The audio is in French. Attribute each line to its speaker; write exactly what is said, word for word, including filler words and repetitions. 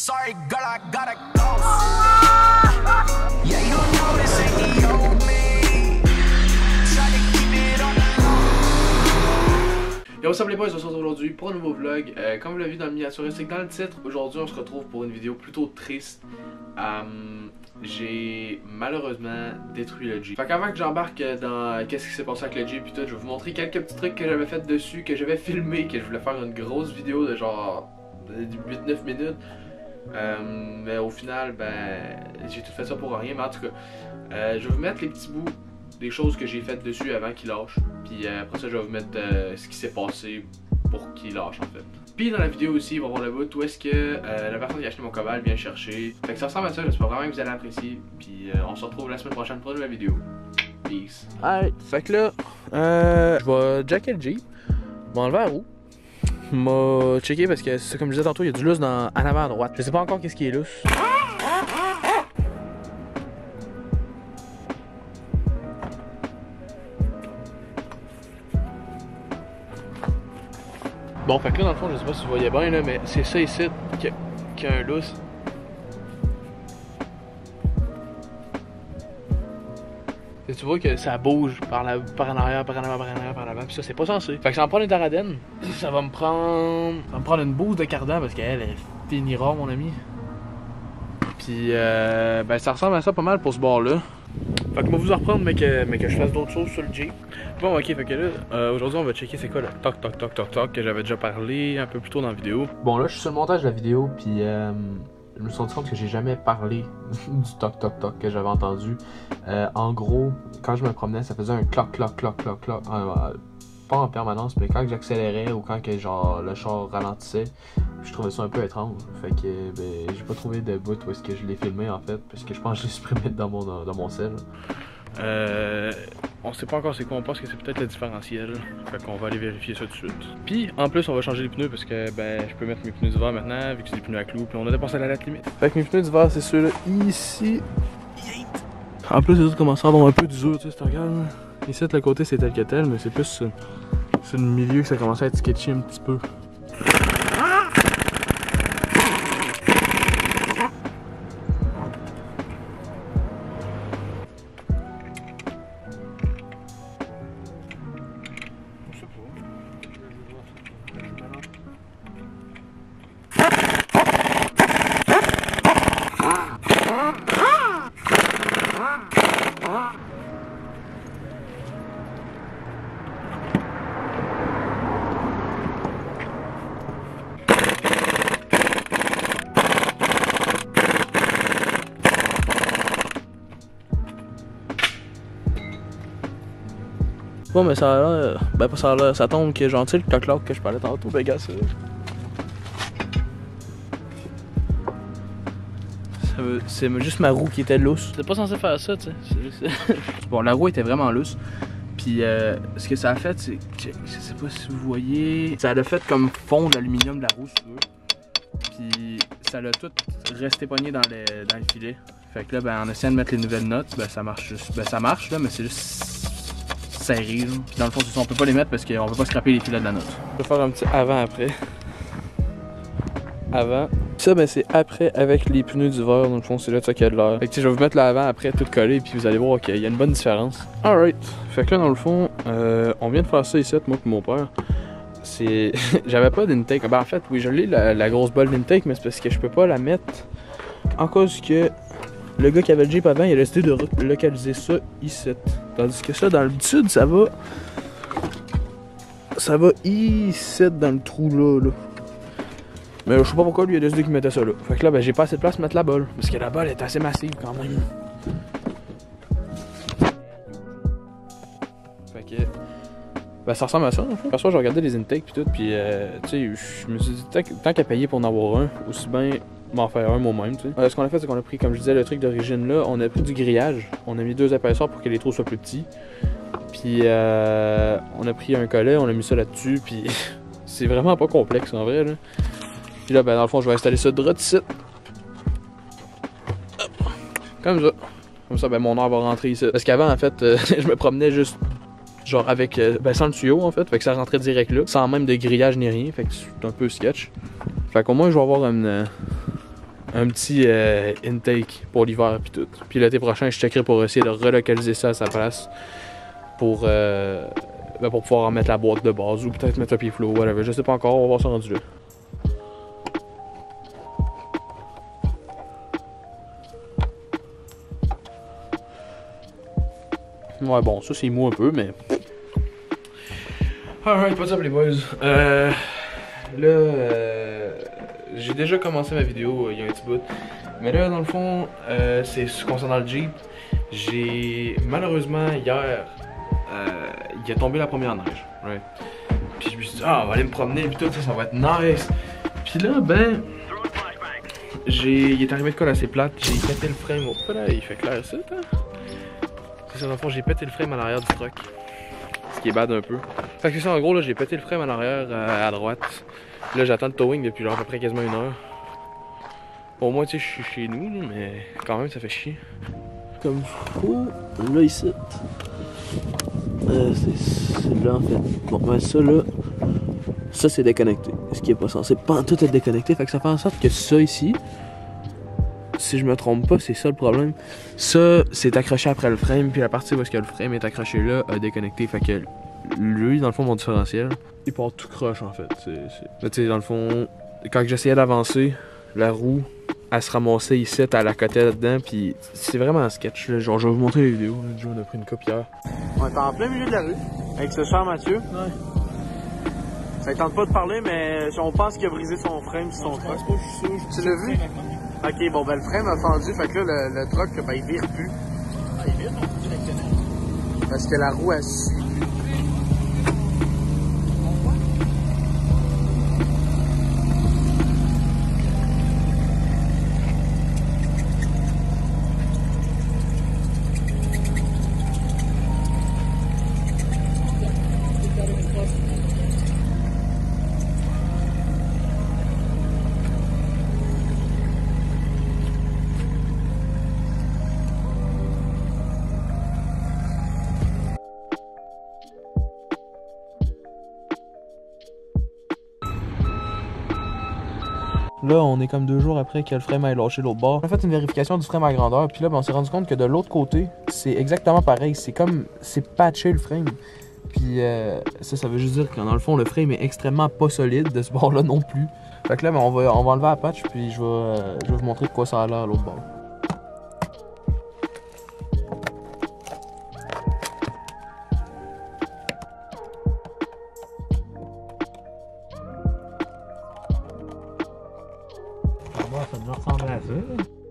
Speaker 1: sorry, girl, I gotta go. Yeah, you know this ain't the old me. Try to keep it on the low.
Speaker 2: Yo, what's up les boys, on se retrouve aujourd'hui pour un nouveau vlog. Euh, comme vous l'avez vu dans le miniature, c'est que dans le titre, aujourd'hui on se retrouve pour une vidéo plutôt triste. Um, J'ai malheureusement détruit le Jeep. Fait qu'avant que j'embarque dans qu'est-ce qui s'est passé avec le Jeep et tout, je vais vous montrer quelques petits trucs que j'avais fait dessus, que j'avais filmé, que je voulais faire une grosse vidéo de genre huit neuf minutes. Euh, mais au final, ben, j'ai tout fait ça pour rien. Mais en tout cas, euh, je vais vous mettre les petits bouts des choses que j'ai faites dessus avant qu'il lâche. Puis euh, après ça, je vais vous mettre euh, ce qui s'est passé pour qu'il lâche en fait. Puis dans la vidéo aussi, il va y avoir le bout où est-ce que euh, la personne qui a acheté mon cobalt vient chercher. Fait que ça ressemble à ça, j'espère vraiment que vous allez apprécier. Puis euh, on se retrouve la semaine prochaine pour une nouvelle vidéo. Peace. Alright, fait que là, euh, je vais jacker le Jeep, m'enlever la roue. M'a checké parce que c'est comme je disais tantôt, il y a du lousse dans, en avant à droite. Je sais pas encore qu'est-ce qui est lousse. Bon, fait que là dans le fond, je sais pas si vous voyez bien là, mais c'est ça ici qui a, qui a un lousse. Et tu vois que ça bouge par, la, par en arrière, par en arrière, par en arrière, par en avant, pis ça c'est pas censé. Fait que ça va me prendre une taradenne. Ça va me prendre. Ça va me prendre une bouse de cardan parce qu'elle elle finira mon ami. Pis euh, ben ça ressemble à ça pas mal pour ce bord là. Fait que moi vous en reprendre mais que, mais que je fasse d'autres choses sur le Jeep. Bon ok, fait que là, euh, aujourd'hui on va checker c'est quoi le toc toc toc toc toc que j'avais déjà parlé un peu plus tôt dans la vidéo. Bon là je suis sur le montage de la vidéo pis euh, je me suis rendu compte que j'ai jamais parlé du toc toc toc que j'avais entendu. Euh, en gros, quand je me promenais, ça faisait un cloc cloc cloc cloc cloc. Euh, pas en permanence, mais quand j'accélérais ou quand que, genre le char ralentissait, je trouvais ça un peu étrange. Fait que ben, j'ai pas trouvé de bout où est-ce que je l'ai filmé en fait, parce que je pense que je l'ai supprimé dans mon, dans mon cell. Euh, on sait pas encore c'est quoi, on pense que c'est peut-être le différentiel. Fait qu'on va aller vérifier ça tout de suite. Puis en plus on va changer les pneus parce que ben je peux mettre mes pneus d'hiver maintenant vu que c'est des pneus à clous. Puis on a dépassé la date limite. Fait que mes pneus d'hiver c'est ceux-là ici. En plus les autres commencent à avoir un peu d'usure, tu sais, si tu regardes. Ici de l'autre côté c'est tel que tel, mais c'est plus euh, c'est le milieu que ça commence à être sketchy un petit peu. Bon, mais ça a l'air. Ben, pas ça a l'air. Ça tombe qui est gentil le cloc-cloc que je parlais tantôt. Ben, gars, ça. C'est juste ma roue qui était lousse. C'était pas censé faire ça, tu sais. Bon, la roue était vraiment lousse. Puis, euh, ce que ça a fait, c'est que. Je sais pas si vous voyez. Ça l'a fait comme fond d'aluminium de la roue, si tu veux. Puis, ça l'a tout resté pogné dans les, dans les filets. Fait que là, ben, en essayant de mettre les nouvelles notes, ben, ça marche juste. Ben, ça marche, là, mais c'est juste. Serré, puis dans le fond on peut pas les mettre parce qu'on peut pas scraper les filets de la note. Je vais faire un petit avant-après. Avant. Ça ben c'est après avec les pneus d'hiver, dans le fond c'est là de ça qu'il y a de l'air. Fait que je vais vous mettre l'avant après tout collé puis vous allez voir qu'il y a une bonne différence. Alright. Fait que là dans le fond, euh, on vient de faire ça ici, moi et mon père. C'est. J'avais pas d'intake. Ben en fait oui je l'ai la, la grosse balle d'intake, mais c'est parce que je peux pas la mettre en cause que. Le gars qui avait le Jeep avant, il a décidé de localiser ça ici. Tandis que ça, dans le sud, ça va... Ça va ici, dans le trou là, là. Mais je sais pas pourquoi lui a décidé qu'il mettait ça là. Fait que là, ben j'ai pas assez de place pour mettre la balle. Parce que la balle est assez massive quand même. Fait que... Ben ça ressemble à ça en fait. Parfois, j'ai regardé les intakes pis tout, pis euh, tu sais, je me suis dit, tant, tant qu'à payer pour en avoir un, aussi bien... m'en faire un moi-même, tu sais. Euh, ce qu'on a fait, c'est qu'on a pris, comme je disais, le truc d'origine là, on a pris du grillage, on a mis deux épaisseurs pour que les trous soient plus petits. Puis euh, on a pris un collet, on a mis ça là-dessus, puis c'est vraiment pas complexe en vrai là. Puis là, ben dans le fond, je vais installer ça droit ici. Comme ça. Comme ça, ben mon air va rentrer ici. Parce qu'avant, en fait, euh, je me promenais juste genre avec, euh, ben sans le tuyau en fait, fait que ça rentrait direct là, sans même de grillage ni rien, fait que c'est un peu sketch. Fait qu'au moins je vais avoir une, un petit euh, intake pour l'hiver puis tout. Puis l'été prochain, je checkerai pour essayer de relocaliser ça à sa place pour, euh, ben pour pouvoir en mettre la boîte de base ou peut-être mettre un pied flow, whatever. Je sais pas encore, on va voir ça rendu là. Ouais, bon, ça c'est mou un peu, mais. Alright, what's up les boys? Euh. Là, euh, j'ai déjà commencé ma vidéo euh, il y a un petit bout. Mais là, dans le fond, euh, c'est concernant le Jeep. J'ai. Malheureusement, hier, euh, il est tombé la première neige. Right? Puis je me suis dit, ah, on va aller me promener, puis tout ça, ça va être nice. Puis là, ben. J'ai. Il est arrivé de quoi assez plate. J'ai pété le frame. Oh là, il fait clair ça, hein? C'est ça, dans le fond, j'ai pété le frame à l'arrière du truck. Ce qui est bad un peu. Fait que c'est ça, en gros, là, j'ai pété le frame à l'arrière euh, à droite. Là, j'attends le towing depuis genre à peu près quasiment une heure. Au moins, tu sais, je suis chez nous, mais quand même, ça fait chier.
Speaker 3: Comme faut, là, ici. Euh, c'est là, en fait. Bon, ben, ça, là. Ça, c'est déconnecté. Ce qui est pas censé pas tout être déconnecté. Fait que ça fait en sorte que ça, ici. Si je me trompe pas, c'est ça le problème. Ça, c'est accroché après le frame, puis la partie où est-ce que le frame est accroché là a déconnecté. Fait que lui, dans le fond, mon différentiel, il part tout croche en fait. Mais tu sais, dans le fond, quand j'essayais d'avancer, la roue, elle se ramassait ici, à la côté là-dedans, puis c'est vraiment un sketch. Là. Genre, je vais vous montrer les vidéos. Là, on a pris une coupe hier. On est en plein milieu de la rue, avec ce cher Mathieu. Ouais. Ça ne tente pas de parler, mais on pense qu'il a brisé son frame sur son truck. Tu l'as vu? Ok, bon, ben le frame a fendu, fait que là, le, le truck, ben il vire plus. Ah, il vire, on directionnel. Parce que la roue, elle suit plus. Là, on est comme deux jours après que le frame ait lâché l'autre bord. On a fait une vérification du frame à grandeur, puis là, ben, on s'est rendu compte que de l'autre côté, c'est exactement pareil. C'est comme, c'est patché le frame. Puis euh, ça, ça veut juste dire que dans le fond, le frame est extrêmement pas solide de ce bord-là non plus. Fait que là, ben, on, va, on va enlever la patch, puis je vais, euh, je vais vous montrer de quoi ça a l'air à l'autre bord.
Speaker 4: Ça doit ressembler à ça.